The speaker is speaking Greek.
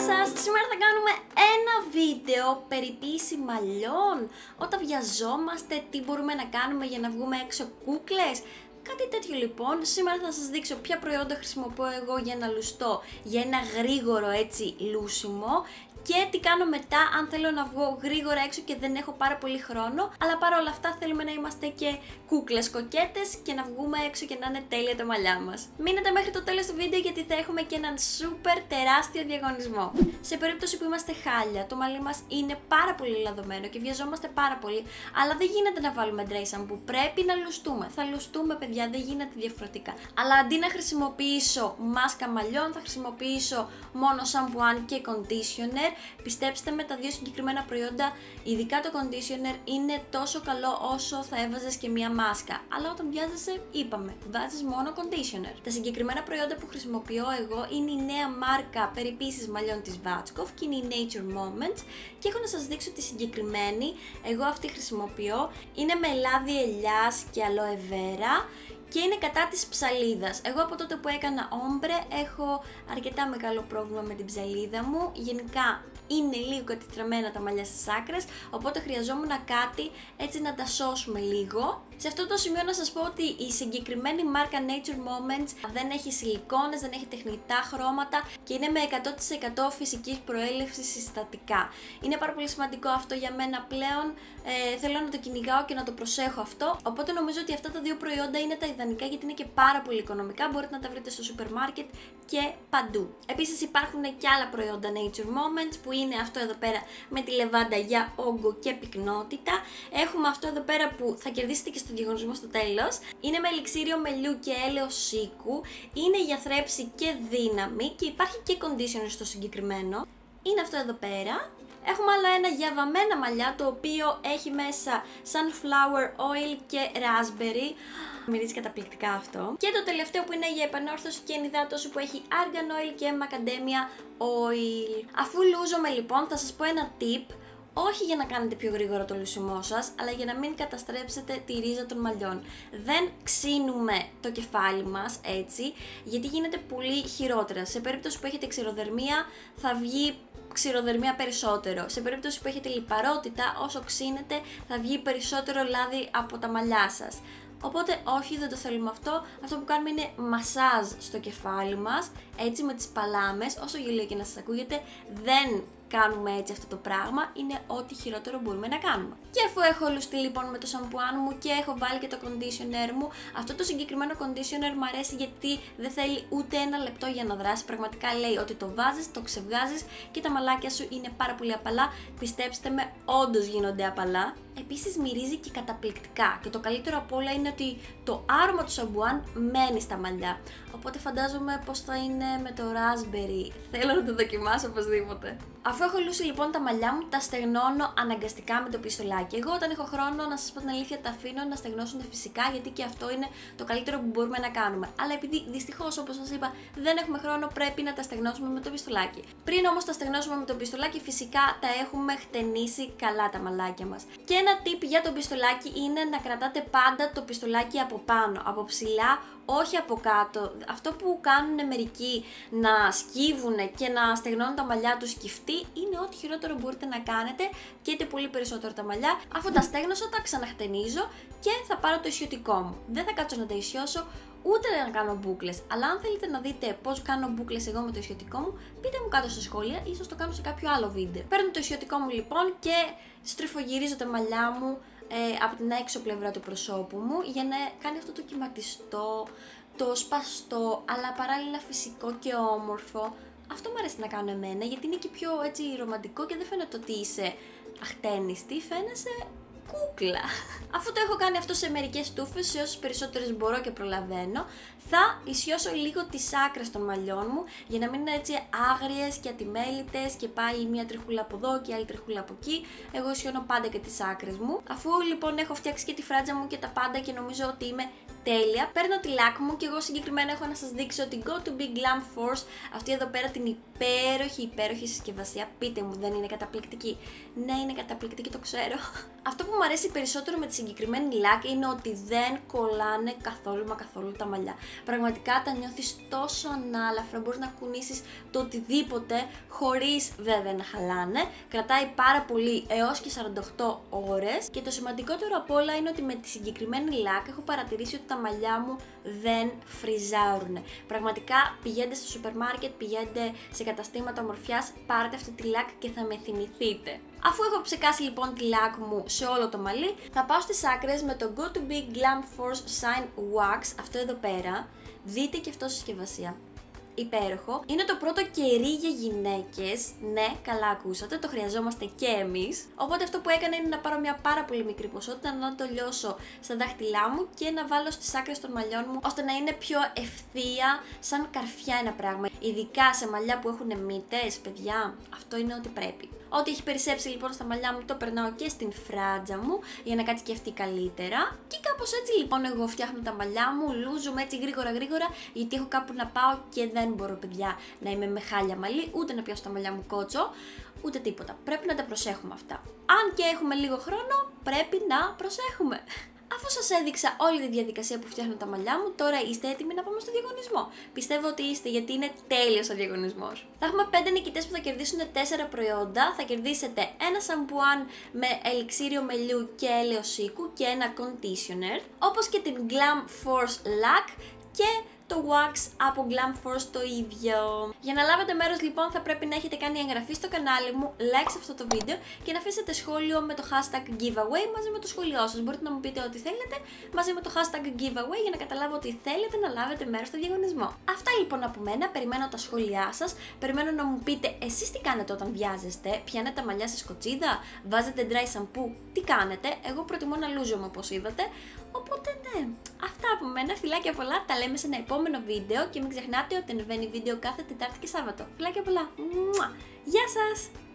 σας! Σήμερα θα κάνουμε ένα βίντεο περιποίηση μαλλιών. Όταν βιαζόμαστε, τι μπορούμε να κάνουμε για να βγούμε έξω κούκλες. Κάτι τέτοιο λοιπόν. Σήμερα θα σας δείξω ποια προϊόντα χρησιμοποιώ εγώ για να λουστώ, για ένα γρήγορο έτσι λούσιμο. Και τι κάνω μετά αν θέλω να βγω γρήγορα έξω και δεν έχω πάρα πολύ χρόνο. Αλλά παρόλα αυτά θέλουμε να είμαστε και κούκλες κοκέτες και να βγούμε έξω και να είναι τέλεια τα μαλλιά μας. Μείνετε μέχρι το τέλος του βίντεο γιατί θα έχουμε και έναν σούπερ τεράστιο διαγωνισμό. Σε περίπτωση που είμαστε χάλια, το μαλλί μας είναι πάρα πολύ λαδωμένο και βιαζόμαστε πάρα πολύ, αλλά δεν γίνεται να βάλουμε dry shampoo. Πρέπει να λουστούμε. Θα λουστούμε, παιδιά, δεν γίνεται διαφορετικά. Αλλά αντί να χρησιμοποιήσω μάσκα μαλλιών, θα χρησιμοποιήσω μόνο σαμπουάν και conditioner. Πιστέψτε με, τα δύο συγκεκριμένα προϊόντα, ειδικά το conditioner, είναι τόσο καλό όσο θα έβαζες και μία μάσκα. Αλλά όταν βιάζεσαι, είπαμε, βάζεις μόνο conditioner. Τα συγκεκριμένα προϊόντα που χρησιμοποιώ εγώ είναι η νέα μάρκα περιποίησης μαλλιών της Vazkov και είναι η Nature Moments. Και έχω να σας δείξω τη συγκεκριμένη. Εγώ αυτή χρησιμοποιώ. Είναι με λάδι ελιάς και aloe vera. Και είναι κατά της ψαλίδας. Εγώ από τότε που έκανα ombre έχω αρκετά μεγάλο πρόβλημα με την ψαλίδα μου. Γενικά είναι λίγο κατηστραμμένα τα μαλλιά στις άκρες, οπότε χρειαζόμουν κάτι έτσι να τα σώσουμε λίγο. Σε αυτό το σημείο να σας πω ότι η συγκεκριμένη μάρκα Nature Moments δεν έχει σιλικόνες, δεν έχει τεχνητά χρώματα και είναι με 100% φυσικής προέλευσης συστατικά. Είναι πάρα πολύ σημαντικό αυτό για μένα πλέον, θέλω να το κυνηγάω και να το προσέχω αυτό, οπότε νομίζω ότι αυτά τα δύο προϊόντα είναι τα ιδανικά γιατί είναι και πάρα πολύ οικονομικά, μπορείτε να τα βρείτε στο σούπερ μάρκετ και παντού. Επίσης υπάρχουν και άλλα προϊόντα Nature Moments που είναι αυτό εδώ πέρα με τη λεβάντα για όγκο και πυκνότητα. Έχουμε αυτό εδώ πέρα που θα κερδίσετε και στο διαγωνισμό στο τέλος. Είναι με ελιξίριο μελιού και έλαιος σίκου. Είναι για θρέψη και δύναμη και υπάρχει και conditioner στο συγκεκριμένο. Είναι αυτό εδώ πέρα. Έχουμε άλλο ένα για βαμμένα μαλλιά, το οποίο έχει μέσα sunflower oil και raspberry. Μυρίζει καταπληκτικά αυτό. Και το τελευταίο που είναι για επανόρθωση και ενυδάτωση που έχει argan oil και macadamia oil. Αφού λούζομαι λοιπόν θα σας πω ένα tip. Όχι για να κάνετε πιο γρήγορο το λούσιμό σας, αλλά για να μην καταστρέψετε τη ρίζα των μαλλιών. Δεν ξύνουμε το κεφάλι μας έτσι, γιατί γίνεται πολύ χειρότερα. Σε περίπτωση που έχετε ξηροδερμία θα βγει ξηροδερμία περισσότερο. Σε περίπτωση που έχετε λιπαρότητα, όσο ξύνετε θα βγει περισσότερο λάδι από τα μαλλιά σας. Οπότε όχι, δεν το θέλουμε αυτό. Αυτό που κάνουμε είναι μασάζ στο κεφάλι μας, έτσι με τις παλάμες, όσο γελίο και να σας ακούγεται, δεν κάνουμε έτσι αυτό το πράγμα, είναι ό,τι χειρότερο μπορούμε να κάνουμε. Και αφού έχω λουστεί λοιπόν με το σαμπουάν μου και έχω βάλει και το conditioner μου, αυτό το συγκεκριμένο conditioner μου αρέσει γιατί δεν θέλει ούτε ένα λεπτό για να δράσει. Πραγματικά λέει ότι το βάζεις, το ξεβγάζεις και τα μαλάκια σου είναι πάρα πολύ απαλά. Πιστέψτε με, όντως γίνονται απαλά. Επίσης μυρίζει και καταπληκτικά και το καλύτερο απ' όλα είναι ότι το άρωμα του σαμπουάν μένει στα μαλλιά. Οπότε φαντάζομαι πως θα είναι με το raspberry. Θέλω να το δοκιμάσω οπωσδήποτε. Αφού έχω λούσει λοιπόν τα μαλλιά μου, τα στεγνώνω αναγκαστικά με το πιστολάκι. Εγώ όταν έχω χρόνο, να σας πω την αλήθεια, τα αφήνω να στεγνώσουν φυσικά γιατί και αυτό είναι το καλύτερο που μπορούμε να κάνουμε. Αλλά επειδή δυστυχώς, όπως σας είπα, δεν έχουμε χρόνο, πρέπει να τα στεγνώσουμε με το πιστολάκι. Πριν όμως τα στεγνώσουμε με το πιστολάκι, φυσικά τα έχουμε χτενίσει καλά τα μαλάκια μας. Και ένα tip για το πιστολάκι είναι να κρατάτε πάντα το πιστολάκι από πάνω, από ψηλά, όχι από κάτω. Αυτό που κάνουν μερικοί να σκύβουν και να στεγνώνουν τα μαλλιά τους σκυφτοί είναι ό,τι χειρότερο μπορείτε να κάνετε, καίτε πολύ περισσότερο τα μαλλιά. Αφού τα στέγνωσα, τα ξαναχτενίζω και θα πάρω το ισιωτικό μου. Δεν θα κάτσω να τα ισιώσω ούτε να κάνω μπούκλες. Αλλά αν θέλετε να δείτε πώς κάνω μπούκλες εγώ με το ισιωτικό μου, πείτε μου κάτω στα σχόλια, ίσως το κάνω σε κάποιο άλλο βίντεο. Παίρνω το ισιωτικό μου λοιπόν και στριφογυρίζω τα μαλλιά μου από την έξω πλευρά του προσώπου μου για να κάνει αυτό το κυματιστό, το σπαστό, αλλά παράλληλα φυσικό και όμορφο. Αυτό μου αρέσει να κάνω εμένα γιατί είναι και πιο έτσι ρομαντικό και δεν φαίνεται ότι είσαι αχτένιστη, φαίνεσαι κούκλα. Αφού το έχω κάνει αυτό σε μερικές τούφες, σε όσες περισσότερες μπορώ και προλαβαίνω, θα ισιώσω λίγο τις άκρες των μαλλιών μου για να μην είναι έτσι άγριες και ατιμέλητες και πάει μία τριχούλα από εδώ και άλλη τριχούλα από εκεί. Εγώ ισιώνω πάντα και τις άκρες μου. Αφού λοιπόν έχω φτιάξει και τη φράτζα μου και τα πάντα και νομίζω ότι είμαι τέλεια. Παίρνω τη λάκ μου και εγώ συγκεκριμένα έχω να σας δείξω την Go To Be Glam Force. Αυτή εδώ πέρα την υπέροχη συσκευασία. Πείτε μου, δεν είναι καταπληκτική? Ναι, είναι καταπληκτική, το ξέρω. Αυτό που μου αρέσει περισσότερο με τη συγκεκριμένη λάκ είναι ότι δεν κολλάνε καθόλου τα μαλλιά. Πραγματικά τα νιώθεις τόσο ανάλαφρα, μπορείς να κουνήσεις το οτιδήποτε χωρίς βέβαια να χαλάνε. Κρατάει πάρα πολύ έως και 48 ώρες και το σημαντικότερο απ' όλα είναι ότι με τη συγκεκριμένη λάκ έχω παρατηρήσει ότι τα μαλλιά μου δεν φριζάρουν. Πραγματικά πηγαίνετε στο σούπερ μάρκετ, πηγαίνετε σε καταστήματα ομορφιάς, πάρτε αυτή τη λάκ και θα με θυμηθείτε. Αφού έχω ψεκάσει λοιπόν τη λάκ μου σε όλο το μαλλί, θα πάω στις άκρες με το Go To Be Glam Force Shine Wax, αυτό εδώ πέρα. Δείτε και αυτό συσκευασία. Υπέροχο. Είναι το πρώτο κερί για γυναίκες. Ναι, καλά ακούσατε, το χρειαζόμαστε και εμείς. Οπότε αυτό που έκανα είναι να πάρω μια πάρα πολύ μικρή ποσότητα, να το λιώσω στα δάχτυλά μου και να βάλω στις άκρες των μαλλιών μου, ώστε να είναι πιο ευθεία, σαν καρφιά ένα πράγμα. Ειδικά σε μαλλιά που έχουν μύτες, παιδιά, αυτό είναι ό,τι πρέπει. Ό,τι έχει περισσέψει λοιπόν στα μαλλιά μου το περνάω και στην φράτζα μου για να κάτσει και αυτή καλύτερα. Και κάπως έτσι λοιπόν εγώ φτιάχνω τα μαλλιά μου, λούζομαι έτσι γρήγορα γιατί έχω κάπου να πάω και δεν μπορώ, παιδιά, να είμαι με χάλια μαλλί, ούτε να πιάσω τα μαλλιά μου κότσο, ούτε τίποτα. Πρέπει να τα προσέχουμε αυτά. Αν και έχουμε λίγο χρόνο, πρέπει να προσέχουμε. Αφού σας έδειξα όλη τη διαδικασία που φτιάχνω τα μαλλιά μου, τώρα είστε έτοιμοι να πάμε στο διαγωνισμό. Πιστεύω ότι είστε, γιατί είναι τέλειος ο διαγωνισμός. Θα έχουμε 5 νικητές που θα κερδίσουν 4 προϊόντα. Θα κερδίσετε ένα σαμπουάν με ελιξίριο μελιού και έλαιος οίκου και ένα conditioner, όπως και την Glam Force Lac και το wax από Glam Force το ίδιο. Για να λάβετε μέρος λοιπόν θα πρέπει να έχετε κάνει εγγραφή στο κανάλι μου, like σε αυτό το βίντεο και να αφήσετε σχόλιο με το hashtag giveaway μαζί με το σχόλιο σας. Μπορείτε να μου πείτε ό,τι θέλετε μαζί με το hashtag giveaway για να καταλάβω ότι θέλετε να λάβετε μέρος στο διαγωνισμό. Αυτά λοιπόν από μένα, περιμένω τα σχόλιά σας, περιμένω να μου πείτε εσείς τι κάνετε όταν βιάζεστε, πιάνετε τα μαλλιά σας κοτσίδα, βάζετε dry shampoo, τι κάνετε. Εγώ προτιμώ να λούζομαι όπως είδατε. Οπότε ναι, αυτά από μένα, φιλάκια πολλά, τα λέμε σε ένα επόμενο βίντεο και μην ξεχνάτε ότι ανεβαίνει βίντεο κάθε Τετάρτη και Σάββατο. Φιλάκια πολλά, γεια σας!